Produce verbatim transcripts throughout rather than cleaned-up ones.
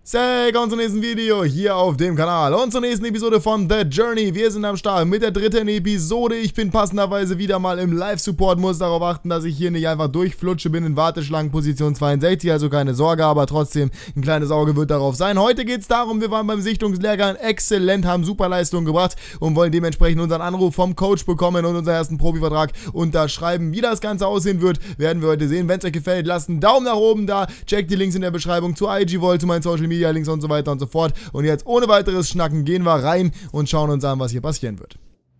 Willkommen zum nächsten Video hier auf dem Kanal und zur nächsten Episode von The Journey. Wir sind am Start mit der dritten Episode. Ich bin passenderweise wieder mal im Live-Support, muss darauf achten, dass ich hier nicht einfach durchflutsche, bin in Warteschlangenposition zweiundsechzig, also keine Sorge, aber trotzdem ein kleines Auge wird darauf sein. Heute geht es darum, wir waren beim Sichtungslehrgang exzellent, haben Superleistungen gebracht und wollen dementsprechend unseren Anruf vom Coach bekommen und unseren ersten Profivertrag unterschreiben. Wie das Ganze aussehen wird, werden wir heute sehen. Wenn es euch gefällt, lasst einen Daumen nach oben da, checkt die Links in der Beschreibung zu I G Vault, zu meinen Social Media Links und so weiter und so fort. Und jetzt ohne weiteres Schnacken gehen wir rein und schauen uns an, was hier passieren wird.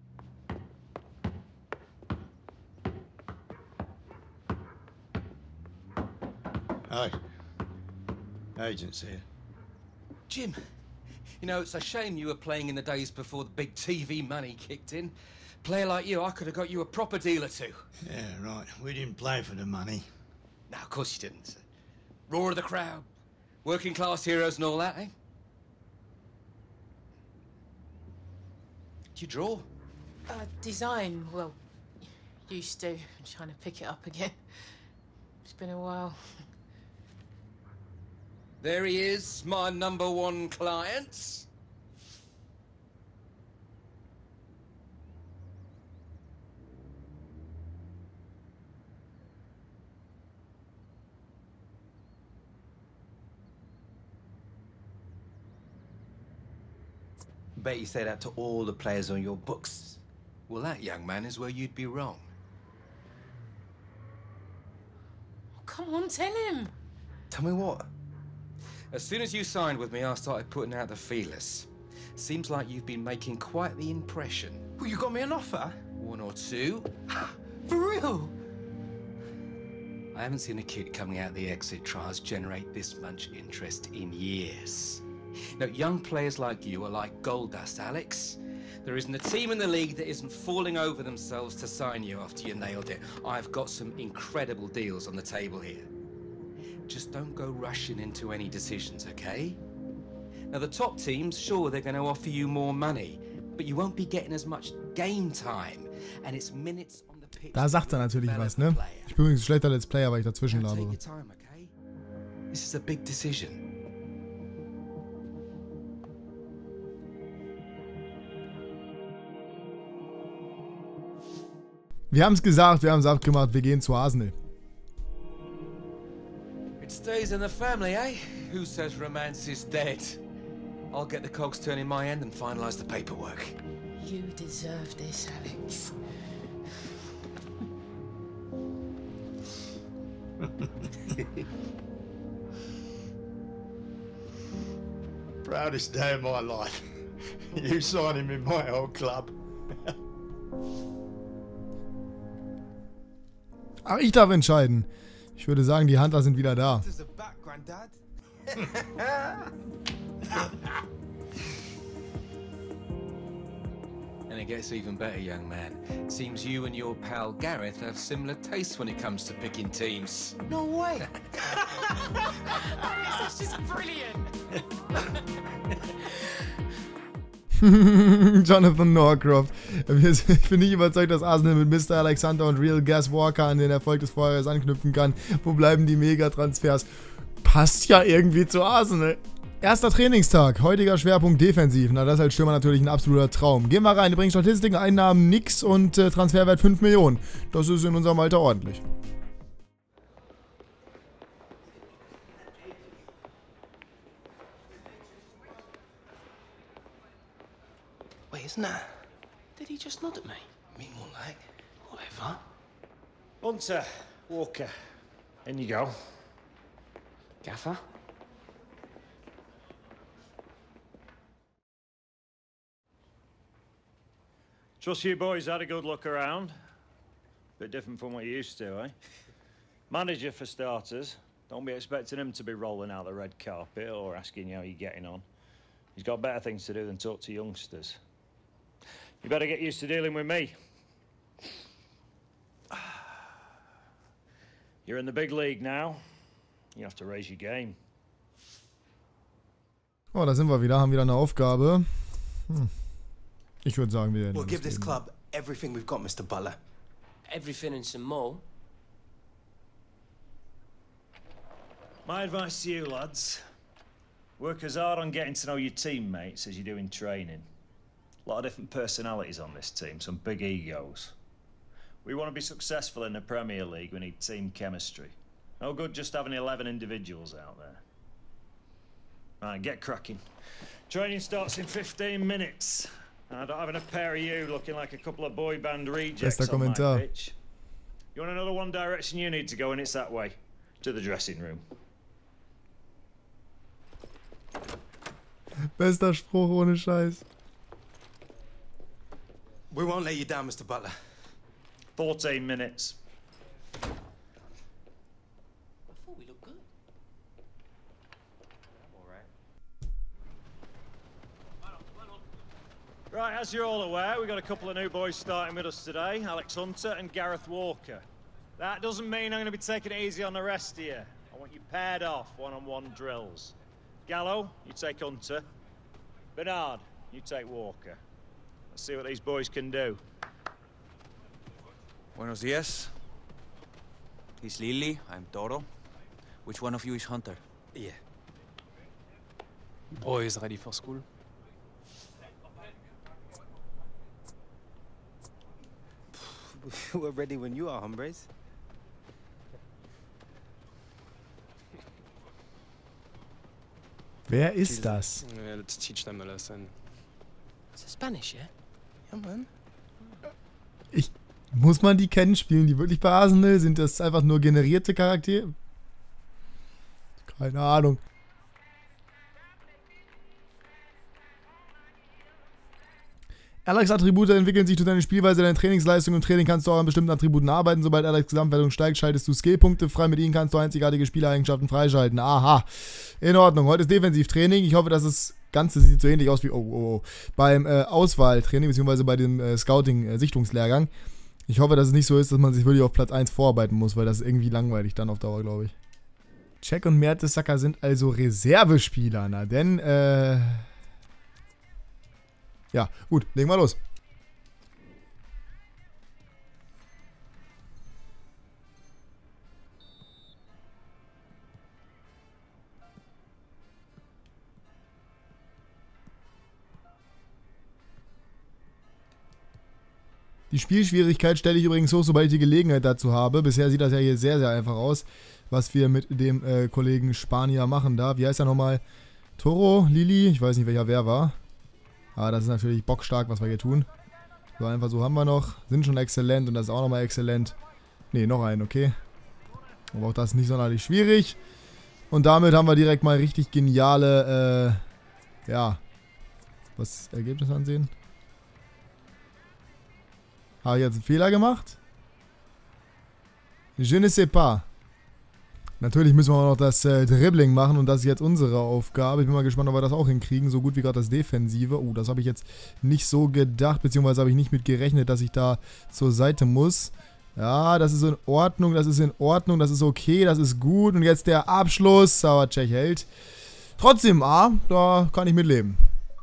Hi. Agents here. Jim, you know, it's a shame you were playing in the days before the big T V money kicked in. Player like you, I could have got you a proper deal or two. Yeah, right. We didn't play for the money. No, of course you didn't. Roar of the crowd, working class heroes and all that, eh? Do you draw? Uh, design, well, used to. I'm trying to pick it up again. It's been a while. There he is, my number one client. Bet you say that to all the players on your books. Well, that, young man, is where you'd be wrong. Oh, come on, tell him. Tell me what? As soon as you signed with me, I started putting out the feelers. Seems like you've been making quite the impression. Well, you got me an offer? One or two. For real? I haven't seen a kid coming out the exit trials generate this much interest in years. Now, young players like you are like gold dust, Alex. There isn't a team in the league that isn't falling over themselves to sign you after you nailed it. I've got some incredible deals on the table here. Just don't go rushing into any decisions, okay? Now, the top teams, sure, they're going to offer you more money, but you won't be getting as much game time. And it's minutes on the pitch. Da sagt er natürlich was, ne? Ich bin übrigens schlechter Let's Player, weil ich dazwischen Now, take labere. your time, okay? This is a big decision. Wir haben es gesagt, wir haben es abgemacht, wir gehen zu Arsenal. It stays in the family, eh? Who says romance is dead? I'll get the cogs turning my end and finalize the paperwork. You deserve this, Alex. Proudest day of my life. You signed him in my old club. Ach, ich darf entscheiden. Ich würde sagen, die Hunter sind wieder da. There's a back, Granddad. And it gets even better, young man. Seems you and your pal Gareth have similar tastes when it comes to picking teams. No way. That's just brilliant. Jonathan Norcroft. Ich bin nicht überzeugt, dass Arsenal mit Mister Alexander und Real Gas Walker an den Erfolg des Vorjahres anknüpfen kann. Wo bleiben die Megatransfers? Passt ja irgendwie zu Arsenal. Erster Trainingstag, heutiger Schwerpunkt defensiv. Na, das ist als Stürmer natürlich ein absoluter Traum. Gehen wir rein, übrigens Statistiken, Einnahmen nix und äh, Transferwert fünf Millionen. Das ist in unserem Alter ordentlich. Wait, isn't that? Did he just nod at me? Me more like. Whatever. Hunter, Walker, in you go. Gaffer? Trust you boys had a good look around. Bit different from what you used to, eh? Manager for starters. Don't be expecting him to be rolling out the red carpet or asking you how you're getting on. He's got better things to do than talk to youngsters. You better get used to dealing with me. You're in the big league now. You have to raise your game. Oh, da sind wir wieder, haben wieder eine Aufgabe. Hm. Ich würde sagen, wir werden We'll uns give this geben. club everything we've got, Mister Butler. Everything and some more. My advice to you, lads, Work as hard on getting to know your teammates as you do in training. A lot of different personalities on this team, some big egos. We want to be successful in the Premier League, we need team chemistry. No good just having eleven individuals out there. Right, get cracking. Training starts in fifteen minutes. I don't have enough pair of you looking like a couple of boy band rejects Bester on my Kommentar. pitch. You want another one direction you need to go, and it's that way. To the dressing room. Bester Spruch ohne Scheiß. We won't let you down, Mister Butler. fourteen minutes. I thought we looked good. I'm all right. Right, as you're all aware, we've got a couple of new boys starting with us today, Alex Hunter and Gareth Walker. That doesn't mean I'm going to be taking it easy on the rest of you. I want you paired off, one-on-one drills. Gallo, you take Hunter. Bernard, you take Walker. Let's see what these boys can do. Buenos dias. He's Lily, I'm Toro. Which one of you is Hunter? Yeah. Boys ready for school? We're ready when you are, hombres. Wer ist das? Yeah, let's teach them a lesson. Is it Spanish, yeah? Yeah, man. Ich, muss man die kennen? Spielen die wirklich bei Arsenal? Sind das einfach nur generierte Charaktere? Keine Ahnung. Alex' Attribute entwickeln sich durch deine Spielweise, deine Trainingsleistung. Im Training kannst du auch an bestimmten Attributen arbeiten. Sobald Alex' Gesamtwertung steigt, schaltest du Skillpunkte frei. Mit ihnen kannst du einzigartige Spielereigenschaften freischalten. Aha. In Ordnung. Heute ist Defensivtraining. Ich hoffe, dass das Ganze sieht so ähnlich aus wie oh, oh, oh, beim äh, Auswahltraining, beziehungsweise bei dem äh, Scouting-Sichtungslehrgang. Ich hoffe, dass es nicht so ist, dass man sich wirklich auf Platz eins vorarbeiten muss, weil das ist irgendwie langweilig dann auf Dauer, glaube ich. Jack und Mertesacker sind also Reservespieler. Na denn, äh... ja, gut, legen wir los. Die Spielschwierigkeit stelle ich übrigens hoch, sobald ich die Gelegenheit dazu habe. Bisher sieht das ja hier sehr, sehr einfach aus, was wir mit dem äh, Kollegen Spanier machen da. Wie heißt er nochmal? Toro, Lili, ich weiß nicht, welcher wer war. Aber das ist natürlich bockstark, was wir hier tun. So, einfach so haben wir noch. Sind schon exzellent und das ist auch nochmal exzellent. Ne, noch einen, okay. Aber auch das ist nicht sonderlich schwierig. Und damit haben wir direkt mal richtig geniale, äh, ja. Was, Ergebnis ansehen? Habe ich jetzt einen Fehler gemacht? Je ne sais pas. Natürlich müssen wir auch noch das äh, Dribbling machen und das ist jetzt unsere Aufgabe. Ich bin mal gespannt, ob wir das auch hinkriegen, so gut wie gerade das Defensive. Oh, das habe ich jetzt nicht so gedacht, beziehungsweise habe ich nicht mit gerechnet, dass ich da zur Seite muss. Ja, das ist in Ordnung, das ist in Ordnung, das ist okay, das ist gut. Und jetzt der Abschluss, Sauertschech hält. Trotzdem A, da kann ich mit leben.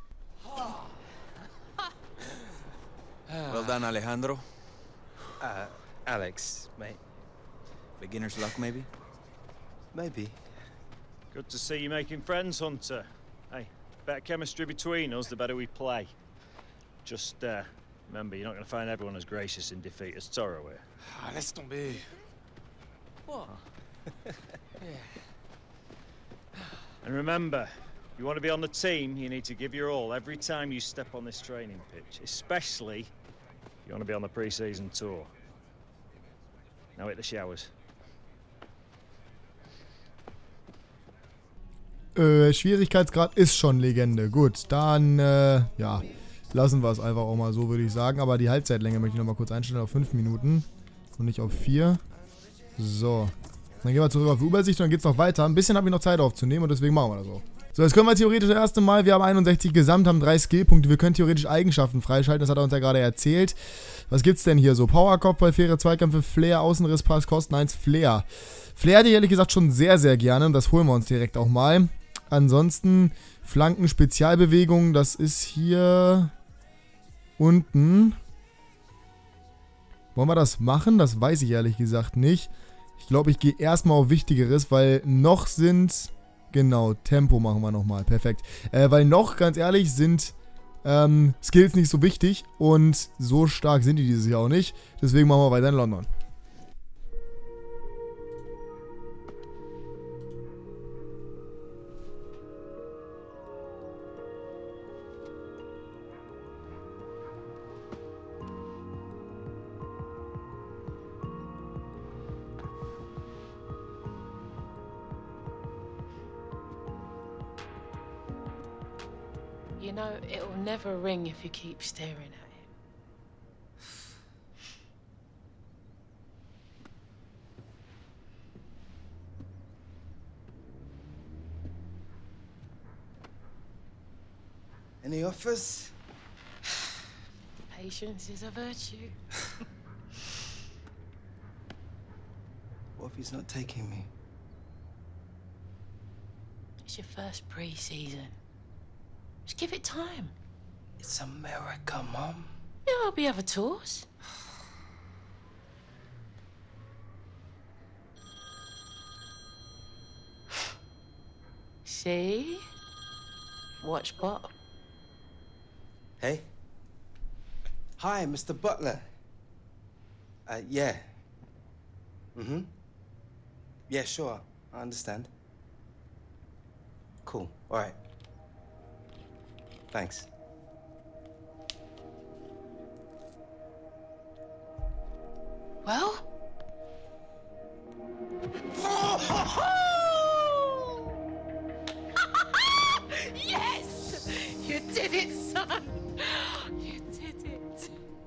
Well done, Alejandro. Uh, Alex, mate. Beginner's luck, maybe? Maybe. Good to see you making friends, Hunter. Hey, better chemistry between us, the better we play. Just, uh, remember, you're not going to find everyone as gracious in defeat as Toro here. Ah, laisse tomber. What? And remember, if you want to be on the team, you need to give your all every time you step on this training pitch, especially if you want to be on the pre-season tour. Now hit the showers. Äh, Schwierigkeitsgrad ist schon Legende. Gut, dann, äh, ja, lassen wir es einfach auch mal so, würde ich sagen. Aber die Halbzeitlänge möchte ich nochmal kurz einstellen auf fünf Minuten und nicht auf vier. So, dann gehen wir zurück auf die Übersicht und dann geht es noch weiter. Ein bisschen habe ich noch Zeit aufzunehmen und deswegen machen wir das auch. So, jetzt können wir theoretisch das erste Mal, wir haben einundsechzig gesamt, haben drei Skillpunkte, wir können theoretisch Eigenschaften freischalten, das hat er uns ja gerade erzählt. Was gibt's denn hier so? Power, Kopfball, faire Zweikämpfe, Flair, Außenriss, Pass, Kosten eins, Flair. Flair hätte ich ehrlich gesagt schon sehr, sehr gerne und das holen wir uns direkt auch mal. Ansonsten Flanken, Spezialbewegungen, das ist hier unten. Wollen wir das machen? Das weiß ich ehrlich gesagt nicht. Ich glaube, ich gehe erstmal auf Wichtigeres, weil noch sind Genau, Tempo machen wir nochmal. Perfekt. Äh, weil noch, ganz ehrlich, sind ähm, Skills nicht so wichtig. Und so stark sind die dieses Jahr auch nicht. Deswegen machen wir weiter in London. You know, it'll never ring if you keep staring at it. Any offers? Patience is a virtue. What if he's not taking me? It's your first pre-season. Just give it time. It's America, Mom. Yeah, there'll be other tours. See? Watch Bob. Hey. Hi, Mister Butler. Uh, yeah. Mm-hmm. Yeah, sure. I understand. Cool. All right. Thanks. Well? Yes! You did it, son! You did it.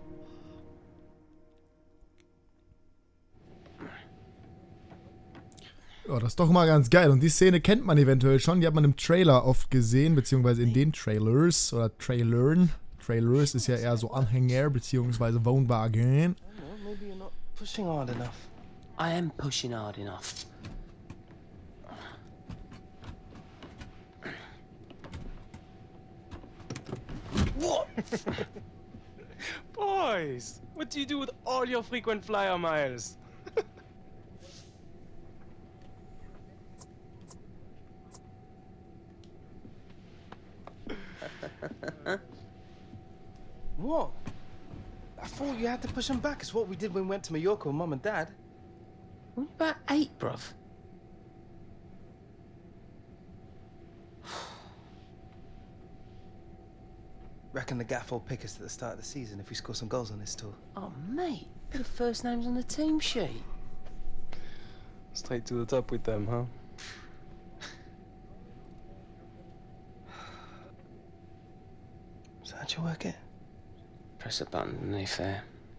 Ja, das ist doch mal ganz geil. Und die Szene kennt man eventuell schon. Die hat man im Trailer oft gesehen, beziehungsweise in den Trailers oder Trailern. Trailers ist ja eher so Anhänger, beziehungsweise Wohnwagen. Maybe you're not pushing hard enough. I am pushing hard enough. What? Boys, what do you do with all your frequent flyer miles? What? I thought you had to push him back. It's what we did when we went to Mallorca with Mum and Dad. What about eight, bruv? Reckon the gaff will pick us at the start of the season if we score some goals on this tour. Oh, mate, they're the first names on the team sheet. Straight to the top with them, huh? So how'd you work it? Press a button underneath there.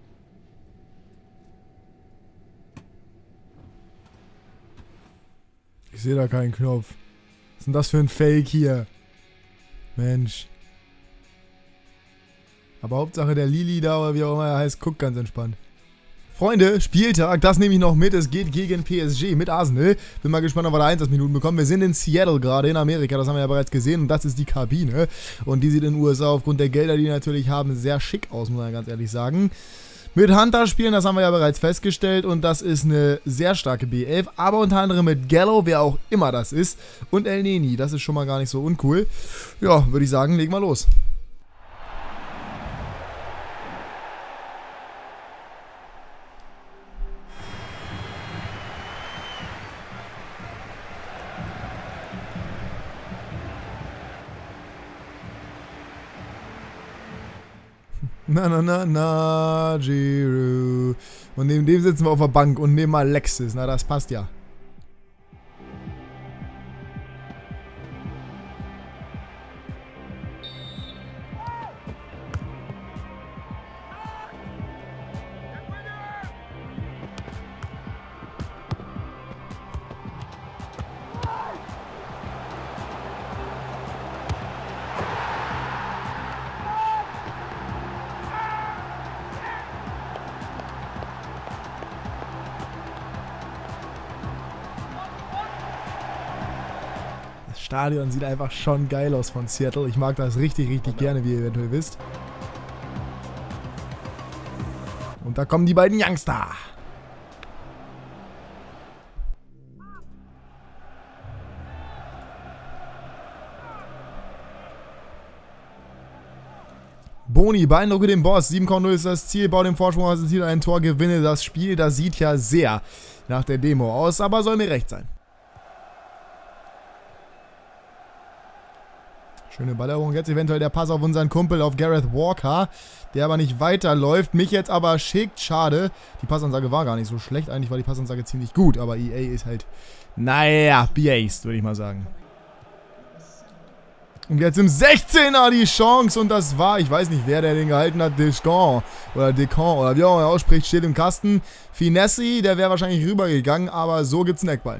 Ich sehe da keinen Knopf. Was ist denn das für ein Fake hier? Mensch. Aber Hauptsache der Lili da, oder wie auch immer er heißt, guckt ganz entspannt. Freunde, Spieltag, das nehme ich noch mit. Es geht gegen P S G mit Arsenal. Bin mal gespannt, ob wir da Einsatzminuten bekommen. Wir sind in Seattle gerade, in Amerika, das haben wir ja bereits gesehen. Und das ist die Kabine. Und die sieht in den U S A aufgrund der Gelder, die die natürlich haben, sehr schick aus, muss man ganz ehrlich sagen. Mit Hunter spielen, das haben wir ja bereits festgestellt. Und das ist eine sehr starke B elf. Aber unter anderem mit Gallo, wer auch immer das ist. Und El Neni, das ist schon mal gar nicht so uncool. Ja, würde ich sagen, legen wir los. Na na na na, Giroud. Und neben dem sitzen wir auf der Bank und neben Alexis. Na, das passt ja. Das Stadion sieht einfach schon geil aus von Seattle. Ich mag das richtig, richtig gerne, wie ihr eventuell wisst. Und da kommen die beiden Youngster. Boni, beeindrucke den Boss. sieben null ist das Ziel. Bau den Vorsprung aus dem Ziel. Ein Tor, gewinne das Spiel. Das sieht ja sehr nach der Demo aus, aber soll mir recht sein. Schöne Ballerung. Jetzt eventuell der Pass auf unseren Kumpel, auf Gareth Walker, der aber nicht weiterläuft. Mich jetzt aber schickt. Schade. Die Passansage war gar nicht so schlecht. Eigentlich war die Passansage ziemlich gut, aber E A ist halt, naja, biased, würde ich mal sagen. Und jetzt im sechzehner die Chance und das war, ich weiß nicht, wer der den gehalten hat, Deschamps oder Decamp oder wie auch immer er ausspricht, steht im Kasten. Finessi, der wäre wahrscheinlich rübergegangen, aber so gibt's einen Eckball.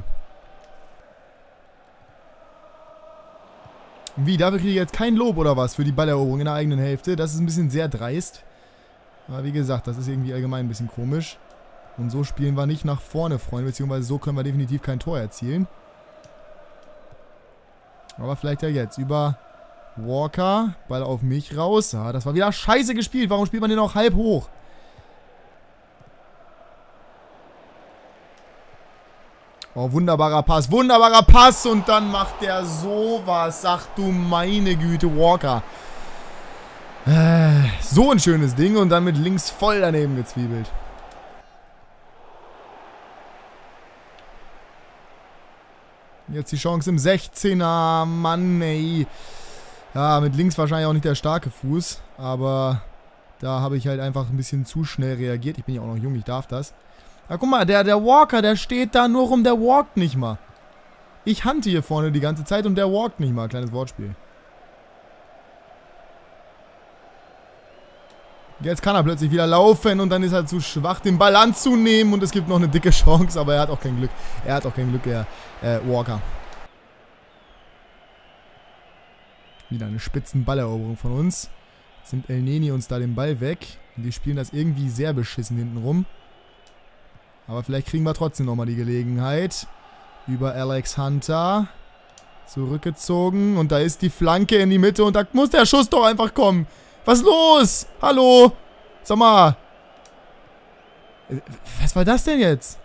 Wie, dafür kriege ich jetzt kein Lob oder was für die Balleroberung in der eigenen Hälfte? Das ist ein bisschen sehr dreist. Aber wie gesagt, das ist irgendwie allgemein ein bisschen komisch. Und so spielen wir nicht nach vorne, Freunde, beziehungsweise so können wir definitiv kein Tor erzielen. Aber vielleicht ja jetzt. Über Walker. Ball auf mich raus. Ja, das war wieder scheiße gespielt. Warum spielt man den auch halb hoch? Oh, wunderbarer Pass. Wunderbarer Pass. Und dann macht der sowas. Ach du meine Güte, Walker. Äh, so ein schönes Ding. Und dann mit links voll daneben gezwiebelt. Jetzt die Chance im sechzehner. Mann, ey. Ja, mit links wahrscheinlich auch nicht der starke Fuß. Aber da habe ich halt einfach ein bisschen zu schnell reagiert. Ich bin ja auch noch jung, ich darf das. Ja, guck mal, der, der Walker, der steht da nur rum, der walkt nicht mal. Ich hante hier vorne die ganze Zeit und der walkt nicht mal. Kleines Wortspiel. Jetzt kann er plötzlich wieder laufen und dann ist er zu schwach, den Ball anzunehmen und es gibt noch eine dicke Chance, aber er hat auch kein Glück. Er hat auch kein Glück, der äh, Walker. Wieder eine spitzen Balleroberung von uns. Jetzt nimmt El Neni uns da den Ball weg und die spielen das irgendwie sehr beschissen hinten rum. Aber vielleicht kriegen wir trotzdem nochmal die Gelegenheit. Über Alex Hunter. Zurückgezogen und da ist die Flanke in die Mitte und da muss der Schuss doch einfach kommen. Was ist los? Hallo? Sag mal. Was war das denn jetzt?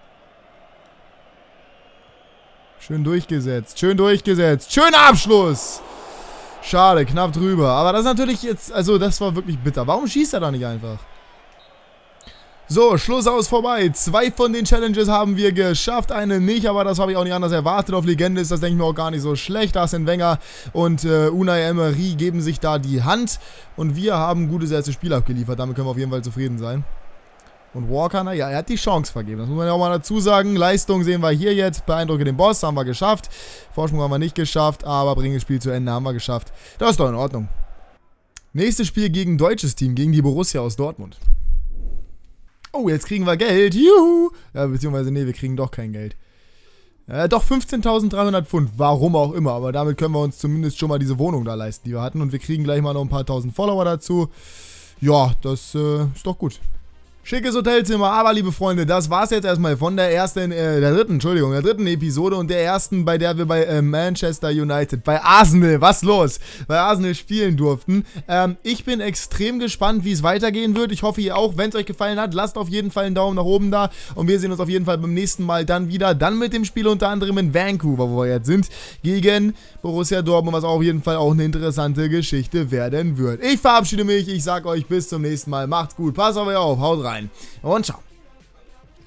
Schön durchgesetzt. Schön durchgesetzt. Schöner Abschluss. Schade, knapp drüber. Aber das ist natürlich jetzt, also das war wirklich bitter. Warum schießt er da nicht einfach? So, Schluss aus vorbei. Zwei von den Challenges haben wir geschafft, eine nicht, aber das habe ich auch nicht anders erwartet. Auf Legende ist das, denke ich mir, auch gar nicht so schlecht. Arsene Wenger und äh, Unai Emery geben sich da die Hand und wir haben ein gutes erstes Spiel abgeliefert. Damit können wir auf jeden Fall zufrieden sein. Und Walker, naja, er hat die Chance vergeben. Das muss man ja auch mal dazu sagen. Leistung sehen wir hier jetzt. Beeindrucke den Boss, haben wir geschafft. Vorsprung haben wir nicht geschafft, aber bringen das Spiel zu Ende, haben wir geschafft. Das ist doch in Ordnung. Nächstes Spiel gegen ein deutsches Team, gegen die Borussia aus Dortmund. Oh, jetzt kriegen wir Geld. Juhu. Ja, beziehungsweise, nee, wir kriegen doch kein Geld. Äh, doch fünfzehntausenddreihundert Pfund. Warum auch immer. Aber damit können wir uns zumindest schon mal diese Wohnung da leisten, die wir hatten. Und wir kriegen gleich mal noch ein paar tausend Follower dazu. Ja, das äh, ist doch gut. Schickes Hotelzimmer, aber liebe Freunde, das war's jetzt erstmal von der ersten, äh, der dritten, Entschuldigung, der dritten Episode und der ersten, bei der wir bei äh, Manchester United, bei Arsenal, was los, bei Arsenal spielen durften. Ähm, ich bin extrem gespannt, wie es weitergehen wird. Ich hoffe, ihr auch. Wenn es euch gefallen hat, lasst auf jeden Fall einen Daumen nach oben da und wir sehen uns auf jeden Fall beim nächsten Mal dann wieder, dann mit dem Spiel unter anderem in Vancouver, wo wir jetzt sind, gegen Borussia Dortmund, was auf jeden Fall auch eine interessante Geschichte werden wird. Ich verabschiede mich, ich sage euch bis zum nächsten Mal, macht's gut, passt auf euch auf, haut rein und ciao.